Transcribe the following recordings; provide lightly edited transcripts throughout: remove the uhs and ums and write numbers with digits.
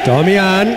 Darmian.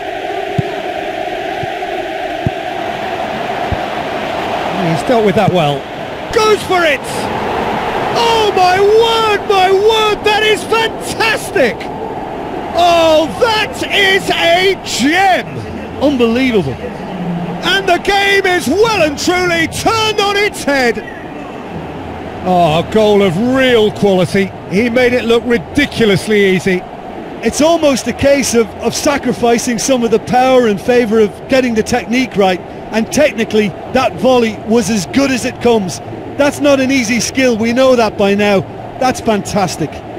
He's dealt with that well. Goes for it! Oh my word, that is fantastic! Oh, that is a gem! Unbelievable. And the game is well and truly turned on its head. Oh, a goal of real quality. He made it look ridiculously easy. It's almost a case of sacrificing some of the power in favour of getting the technique right, and technically that volley was as good as it comes. That's not an easy skill, we know that by now. That's fantastic.